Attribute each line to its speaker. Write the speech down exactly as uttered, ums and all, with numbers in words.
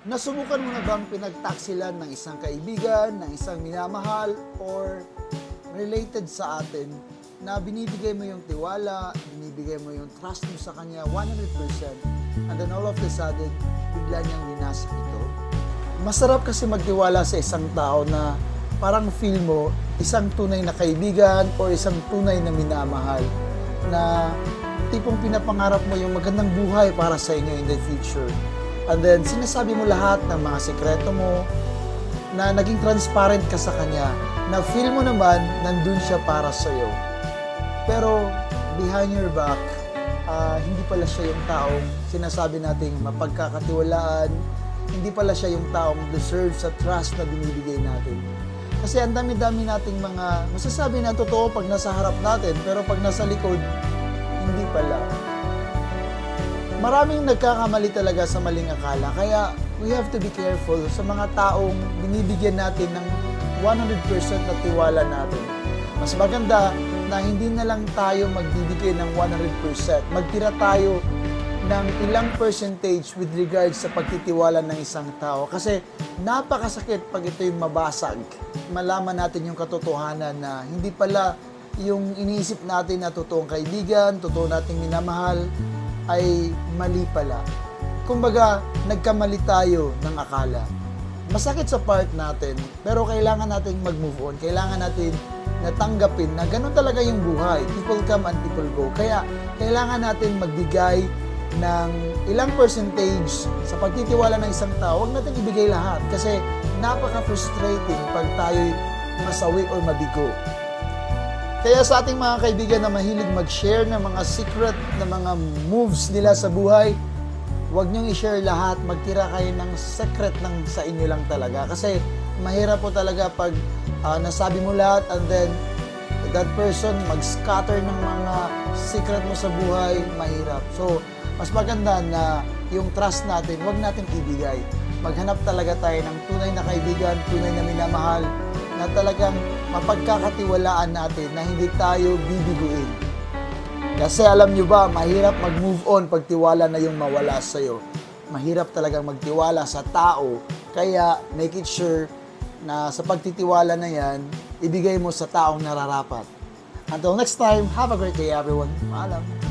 Speaker 1: Nasubukan mo na bang pinagtaksilan ng isang kaibigan, ng isang minamahal, or related sa atin na binibigay mo yung tiwala, binibigay mo yung trust mo sa kanya one hundred percent, and then all of a sudden, bigla niyang winasak ito? Masarap kasi magtiwala sa isang tao na parang feel mo isang tunay na kaibigan or isang tunay na minamahal na tipong pinapangarap mo yung magandang buhay para sa inyo in the future. And then, sinasabi mo lahat ng mga sekreto mo na naging transparent ka sa kanya, na feel mo naman nandun siya para sa'yo. Pero, behind your back, uh, hindi pala siya yung taong sinasabi nating mapagkakatiwalaan, hindi pala siya yung taong deserve sa trust na binibigay natin. Kasi ang dami-dami nating mga masasabi na totoo pag nasa harap natin, pero pag nasa likod, hindi pala. Maraming nagkakamali talaga sa maling akala, kaya we have to be careful sa mga taong binibigyan natin ng one hundred percent na tiwala natin. Mas maganda na hindi na lang tayo magbibigay ng one hundred percent. Magtira tayo ng ilang percentage with regards sa pagtitiwala ng isang tao. Kasi napakasakit pag ito yung mabasag. Malaman natin yung katotohanan na hindi pala yung iniisip natin na totoong kaibigan, totoo nating minamahal, ay mali pala. Kumbaga, nagkamali tayo ng akala. Masakit sa part natin, pero kailangan nating mag-move on. Kailangan natin natanggapin na ganun talaga yung buhay. People come and people go. Kaya, kailangan natin magbigay ng ilang percentage sa pagtitiwala ng isang tao. Huwag natin ibigay lahat kasi napaka-frustrating pag tayo'y masawi or mabigo. Kaya sa ating mga kaibigan na mahilig mag-share ng mga secret na mga moves nila sa buhay, huwag niyong i-share lahat. Magtira kayo ng secret lang sa inyo lang talaga. Kasi mahirap po talaga pag uh, nasabi mo lahat and then that person mag-scatter ng mga secret mo sa buhay, mahirap. So, mas maganda na yung trust natin, huwag natin ibigay. Maghanap talaga tayo ng tunay na kaibigan, tunay na minamahal, na talagang mapagkakatiwalaan natin na hindi tayo bibiguin. Kasi alam nyo ba, mahirap mag-move on pag tiwala na yung mawala sa'yo. Mahirap talagang magtiwala sa tao, kaya make it sure na sa pagtitiwala na yan, ibigay mo sa taong nararapat. Until next time, have a great day everyone. Paalam.